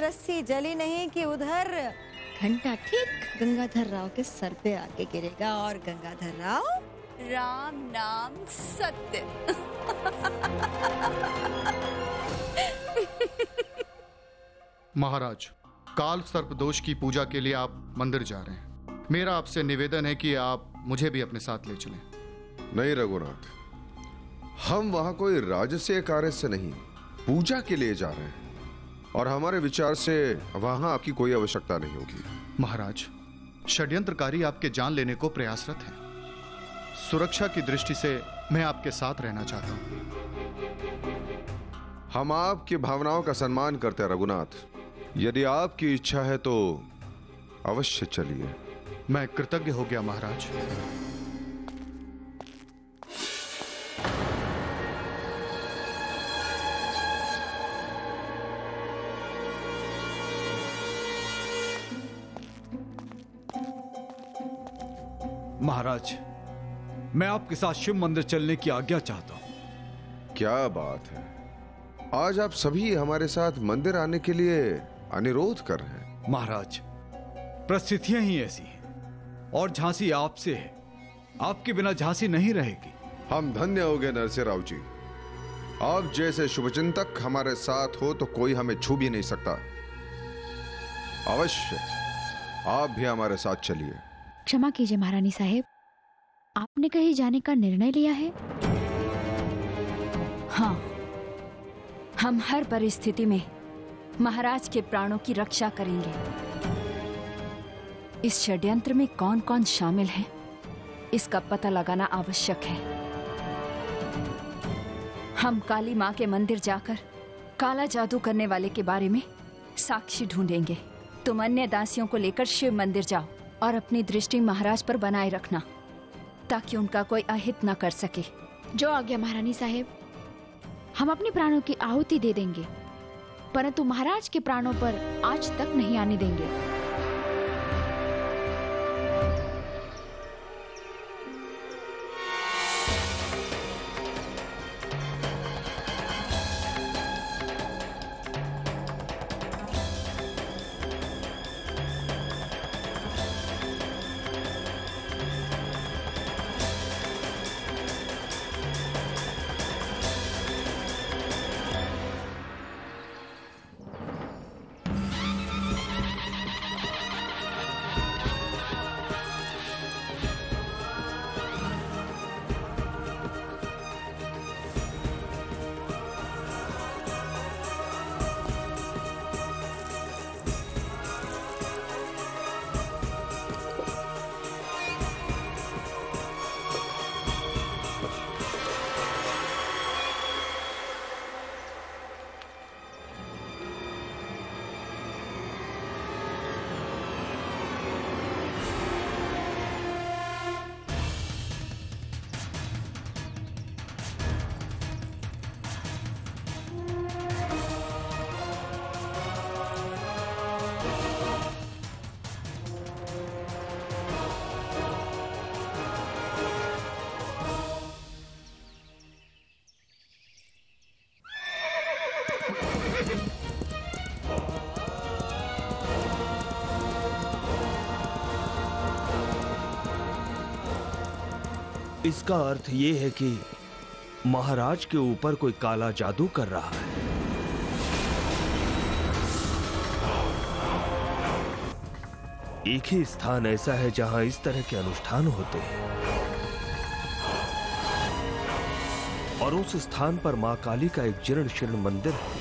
रस्सी जली नहीं कि उधर घंटा ठीक गंगाधर राव के सर पे आके गिरेगा और गंगाधर राव राम नाम सत्य। महाराज, काल सर्प दोष की पूजा के लिए आप मंदिर जा रहे हैं। मेरा आपसे निवेदन है कि आप मुझे भी अपने साथ ले चलें। नहीं रघुनाथ, हम वहां कोई राजसीय कार्य से नहीं, पूजा के लिए जा रहे हैं और हमारे विचार से वहां आपकी कोई आवश्यकता नहीं होगी। महाराज, षड्यंत्रकारी आपके जान लेने को प्रयासरत हैं। सुरक्षा की दृष्टि से मैं आपके साथ रहना चाहता हूं। हम आपकी भावनाओं का सम्मान करते हैं रघुनाथ। यदि आपकी इच्छा है तो अवश्य चलिए। मैं कृतज्ञ हो गया महाराज। महाराज, मैं आपके साथ शिव मंदिर चलने की आज्ञा चाहता हूं। क्या बात है, आज आप सभी हमारे साथ मंदिर आने के लिए अनुरोध कर रहे हैं। महाराज, परिस्थितियां ही ऐसी हैं और झांसी आपसे है। आपके बिना झांसी नहीं रहेगी। हम धन्य हो गए नरसिंह राव जी। आप जैसे शुभचिंतक हमारे साथ हो तो कोई हमें छू भी नहीं सकता। अवश्य आप भी हमारे साथ चलिए। क्षमा कीजिए महारानी साहेब, आपने कहीं जाने का निर्णय लिया है? हाँ, हम हर परिस्थिति में महाराज के प्राणों की रक्षा करेंगे। इस षड्यंत्र में कौन कौन शामिल है, इसका पता लगाना आवश्यक है। हम काली मां के मंदिर जाकर काला जादू करने वाले के बारे में साक्षी ढूंढेंगे। तुम अन्य दासियों को लेकर शिव मंदिर जाओ और अपनी दृष्टि महाराज पर बनाए रखना ताकि उनका कोई अहित न कर सके। जो आज्ञा महारानी साहेब। हम अपने प्राणों की आहुति दे देंगे, परंतु महाराज के प्राणों पर आज तक नहीं आने देंगे। इसका अर्थ ये है कि महाराज के ऊपर कोई काला जादू कर रहा है। एक ही स्थान ऐसा है जहां इस तरह के अनुष्ठान होते हैं और उस स्थान पर मां काली का एक जीर्ण शीर्ण मंदिर है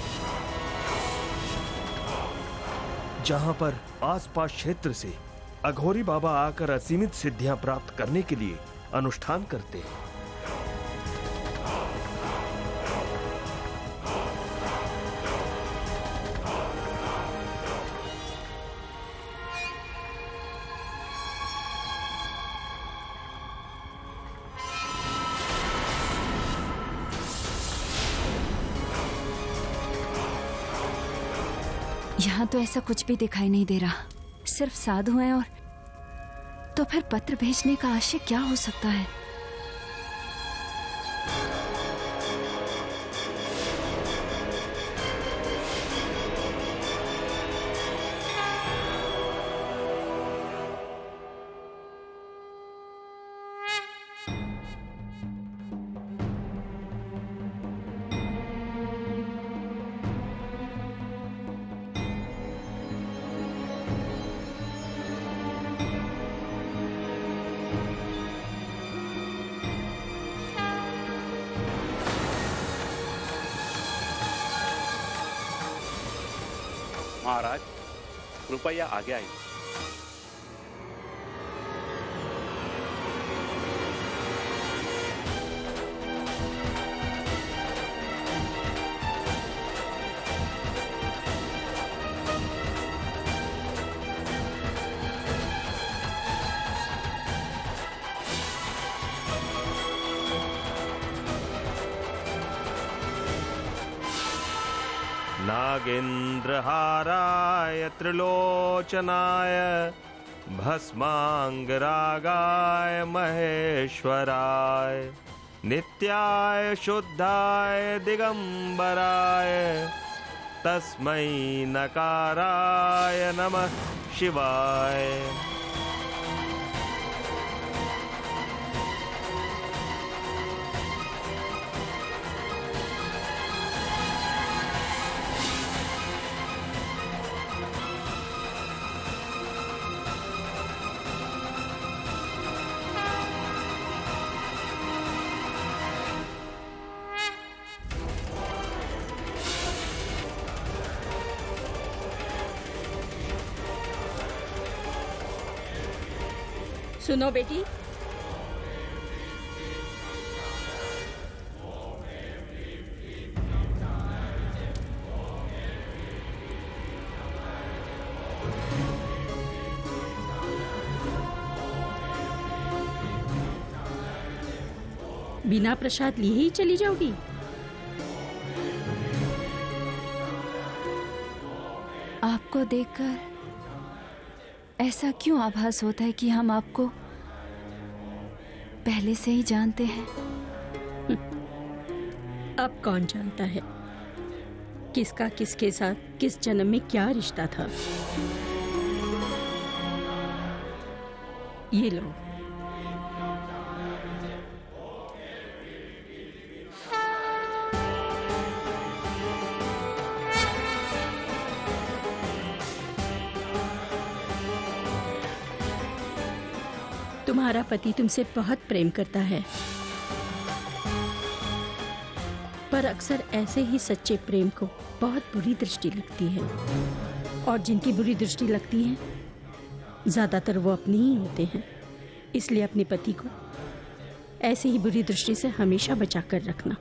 जहां पर आसपास क्षेत्र से अघोरी बाबा आकर असीमित सिद्धियां प्राप्त करने के लिए अनुष्ठान करते हैं। यहाँ तो ऐसा कुछ भी दिखाई नहीं दे रहा, सिर्फ साधु हैं। और तो फिर पत्र भेजने का आशय क्या हो सकता है? महाराज कृपया आगे आइए। नागेन्द्रहाराय त्रिलोचनाय भस्मांगरागाय महेश्वराय नित्याय शुद्धाय दिगंबराय तस्मै नकाराय नमः शिवाय। सुनो बेटी, बिना प्रसाद लिए ही चली जाओगी? आपको देखकर ऐसा क्यों आभास होता है कि हम आपको पहले से ही जानते हैं? अब कौन जानता है किसका किसके साथ किस जन्म में क्या रिश्ता था। ये लो। तुम्हारा पति तुमसे बहुत प्रेम करता है, पर अक्सर ऐसे ही सच्चे प्रेम को बहुत बुरी दृष्टि लगती है, और जिनकी बुरी दृष्टि लगती है ज्यादातर वो अपने ही होते हैं। इसलिए अपने पति को ऐसी ही बुरी दृष्टि से हमेशा बचा कर रखना।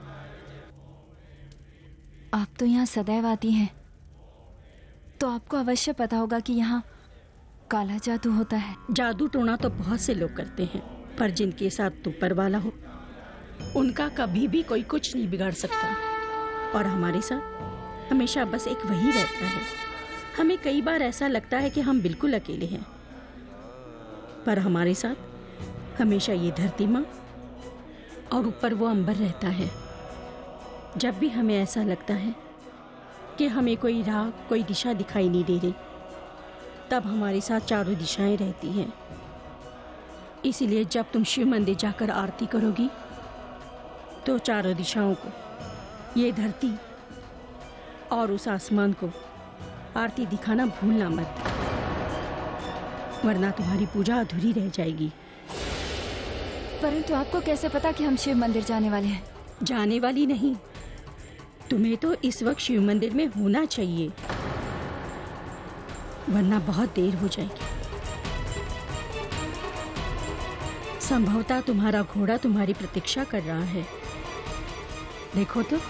आप तो यहाँ सदैव आती हैं, तो आपको अवश्य पता होगा कि यहाँ काला जादू होता है। जादू टोना तो बहुत से लोग करते हैं, पर जिनके साथ ऊपर वाला हो उनका कभी भी कोई कुछ नहीं बिगाड़ सकता। और हमारे साथ हमेशा बस एक वही रहता है। हमें कई बार ऐसा लगता है कि हम बिल्कुल अकेले हैं, पर हमारे साथ हमेशा ये धरती माँ और ऊपर वो अंबर रहता है। जब भी हमें ऐसा लगता है कि हमें कोई राह कोई दिशा दिखाई नहीं दे रही, तब हमारे साथ चारों दिशाएं रहती हैं। इसीलिए जब तुम शिव मंदिर जाकर आरती करोगी तो चारों दिशाओं को, ये धरती और उस आसमान को आरती दिखाना भूलना मत, वरना तुम्हारी पूजा अधूरी रह जाएगी। परंतु आपको कैसे पता कि हम शिव मंदिर जाने वाले हैं? जाने वाली नहीं, तुम्हें तो इस वक्त शिव मंदिर में होना चाहिए, वरना बहुत देर हो जाएगी। संभवतः तुम्हारा घोड़ा तुम्हारी प्रतीक्षा कर रहा है। देखो तो।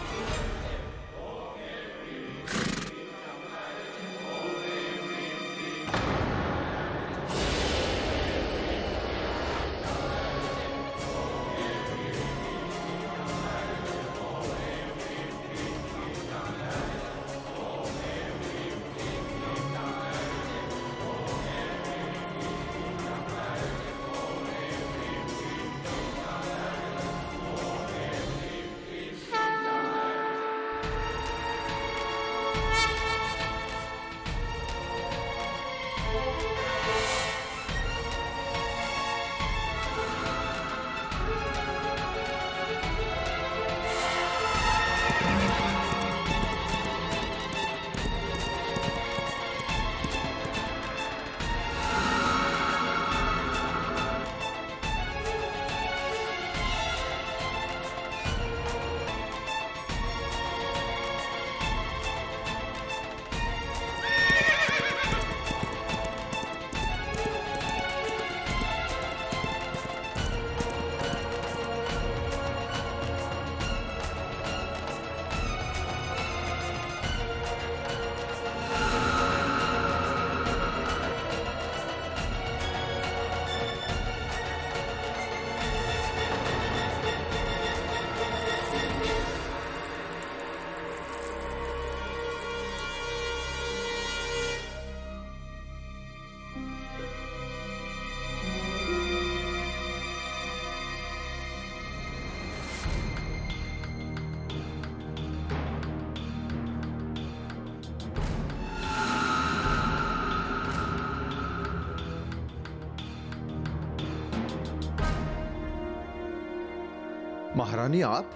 महारानी आप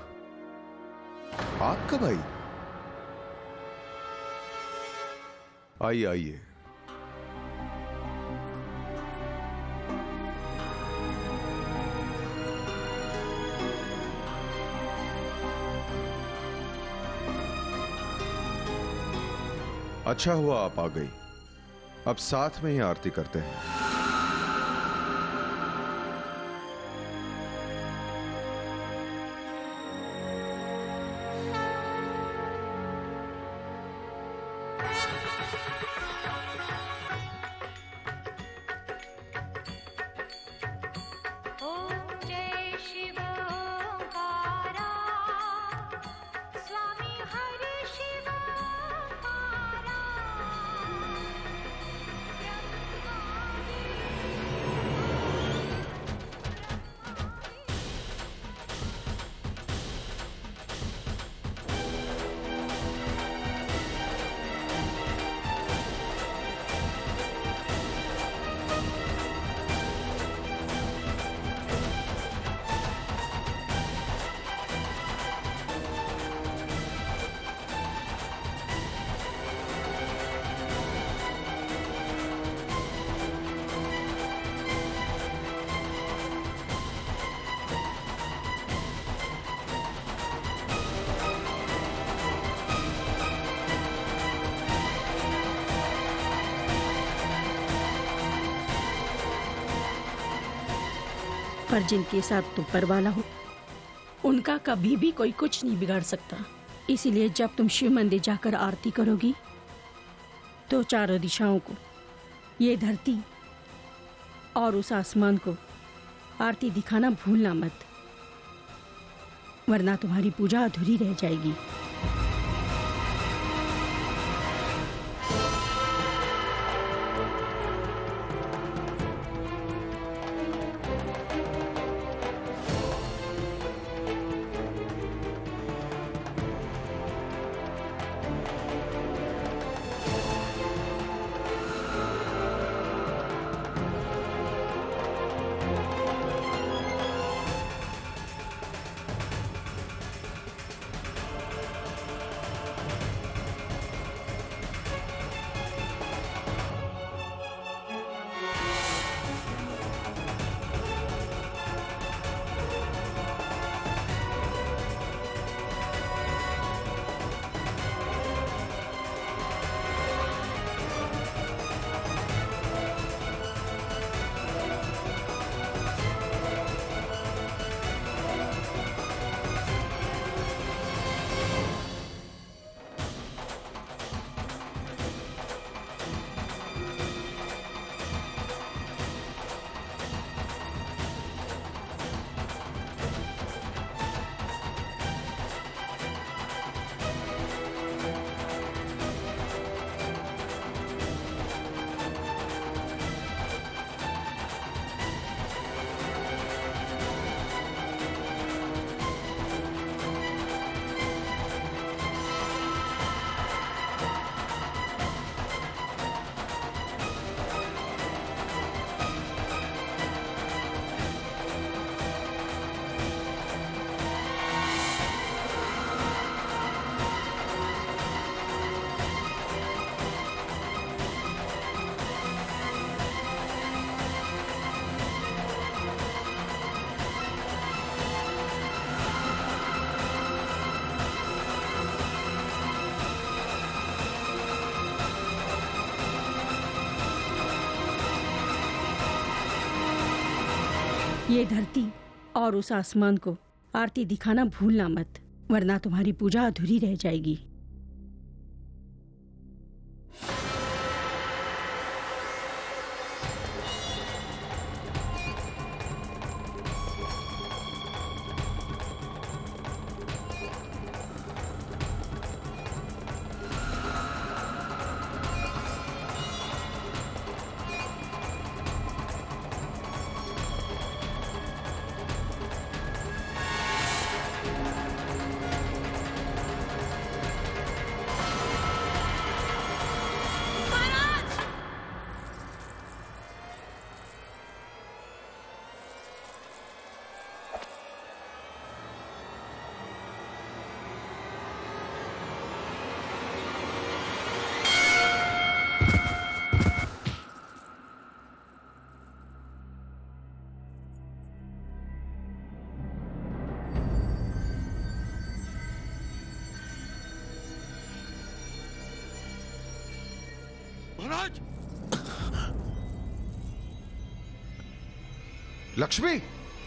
कब आई? आइए आइए। अच्छा हुआ आप आ गई। अब साथ में ही आरती करते हैं। पर जिनके साथ तुम पर वाला हो उनका कभी भी कोई कुछ नहीं बिगाड़ सकता। इसीलिए जब तुम शिव मंदिर जाकर आरती करोगी तो चारों दिशाओं को, ये धरती और उस आसमान को आरती दिखाना भूलना मत, वरना तुम्हारी पूजा अधूरी रह जाएगी। ये धरती और उस आसमान को आरती दिखाना भूलना मत, वरना तुम्हारी पूजा अधूरी रह जाएगी। लक्ष्मी,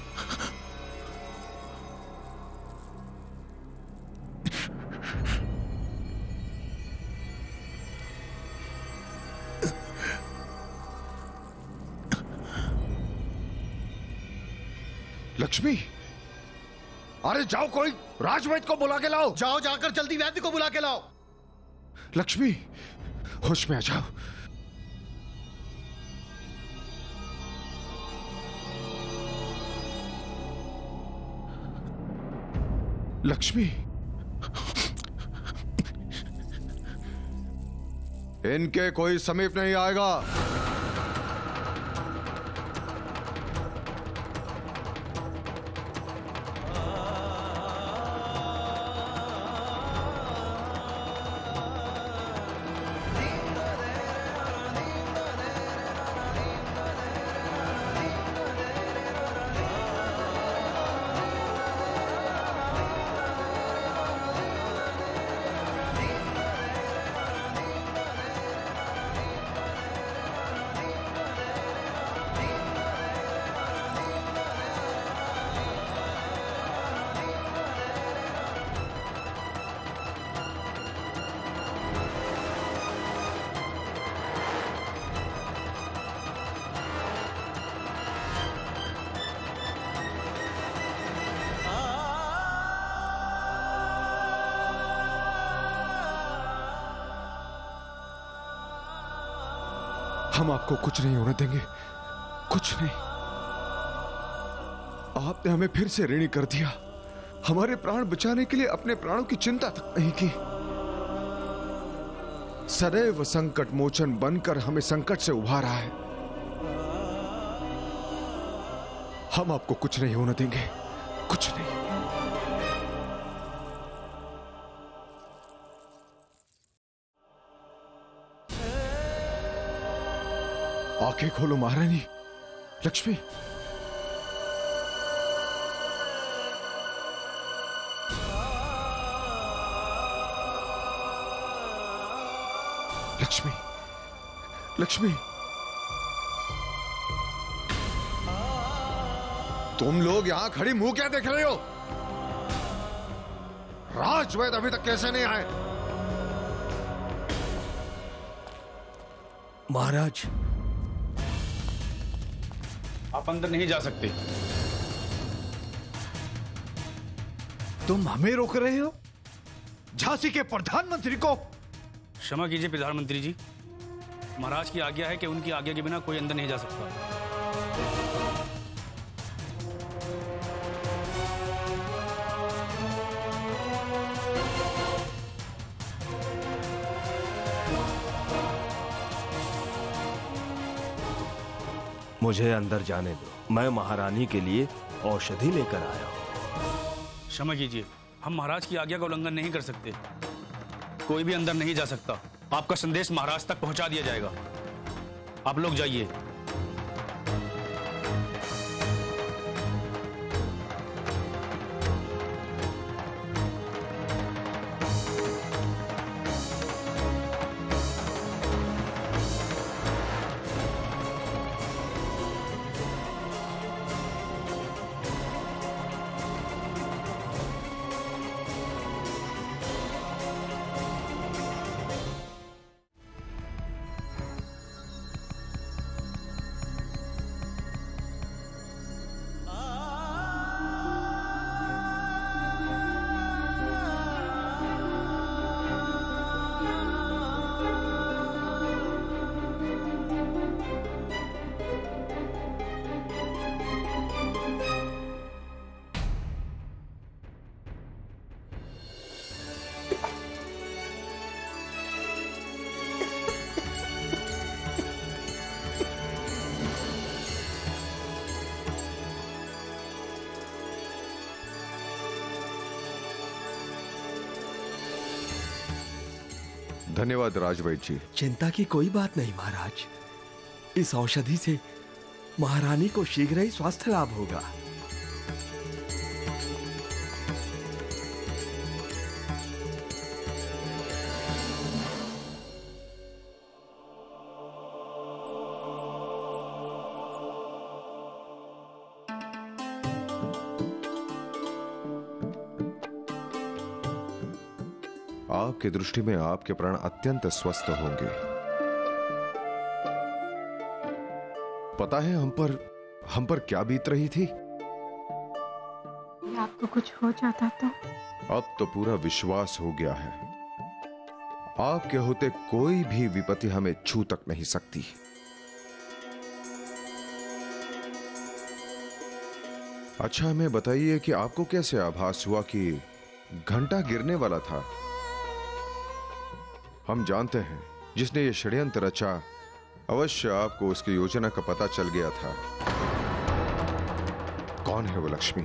लक्ष्मी, अरे जाओ, कोई राजवैद्य को बुला के लाओ। जाओ, जाकर जल्दी वैद्य को बुला के लाओ। लक्ष्मी, होश में आ जाओ। लक्ष्मी, इनके कोई समीप नहीं आएगा। हम आपको कुछ नहीं होने देंगे, कुछ नहीं। आपने हमें फिर से ऋणी कर दिया। हमारे प्राण बचाने के लिए अपने प्राणों की चिंता तक नहीं की। सदैव संकट मोचन बनकर हमें संकट से उभारा है। हम आपको कुछ नहीं होने देंगे, कुछ नहीं। आंखें खोलो महारानी। लक्ष्मी, लक्ष्मी, लक्ष्मी, तुम लोग यहां खड़ी मुंह क्या देख रहे हो? राजवैद्य अभी तक कैसे नहीं आए? महाराज, आप अंदर नहीं जा सकते। तुम हमें रोक रहे हो? झांसी के प्रधानमंत्री को? क्षमा कीजिए प्रधानमंत्री जी, महाराज की आज्ञा है कि उनकी आज्ञा के बिना कोई अंदर नहीं जा सकता। मुझे अंदर जाने दो। मैं महारानी के लिए औषधि लेकर आया हूं। क्षमा कीजिए, हम महाराज की आज्ञा का उल्लंघन नहीं कर सकते। कोई भी अंदर नहीं जा सकता। आपका संदेश महाराज तक पहुंचा दिया जाएगा। आप लोग जाइए। धन्यवाद राजवैद्य जी। चिंता की कोई बात नहीं महाराज। इस औषधि से महारानी को शीघ्र ही स्वास्थ्य लाभ होगा। आपकी दृष्टि में आपके प्राण अत्यंत स्वस्थ होंगे। पता है हम पर क्या बीत रही थी? आपको कुछ हो जाता तो? अब तो पूरा विश्वास हो गया है, आपके होते कोई भी विपत्ति हमें छू तक नहीं सकती। अच्छा हमें बताइए कि आपको कैसे आभास हुआ कि घंटा गिरने वाला था? हम जानते हैं जिसने ये षड्यंत्र रचा, अवश्य आपको उसकी योजना का पता चल गया था। कौन है वो लक्ष्मी?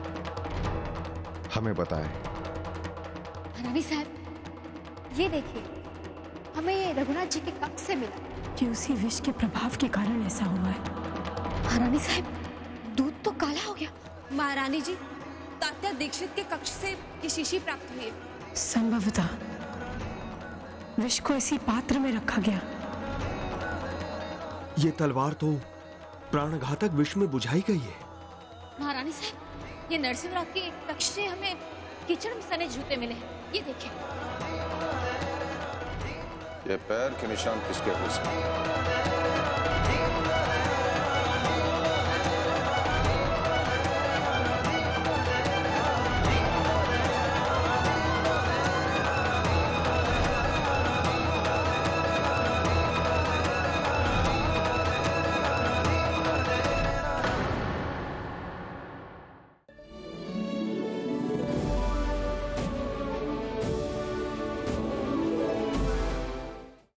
हमें बताएं। रानी साहब, ये देखिए, हमें ये रघुनाथ जी के कक्ष से मिला कि उसी विष के प्रभाव के कारण ऐसा हुआ है। रानी साहब, दूध तो काला हो गया। महारानी जी, तात्या दीक्षित के कक्ष से ये शीशी प्राप्त हुई है। संभवतः विष को इसी पात्र में रखा गया। ये तलवार तो प्राणघातक विष में बुझाई गई है। महारानी साहब, ये नरसिंहराव के कक्ष से हमें कीचड़ में सने जूते मिले हैं। ये देखिए। ये पैर के निशान किसके हो सकते हैं?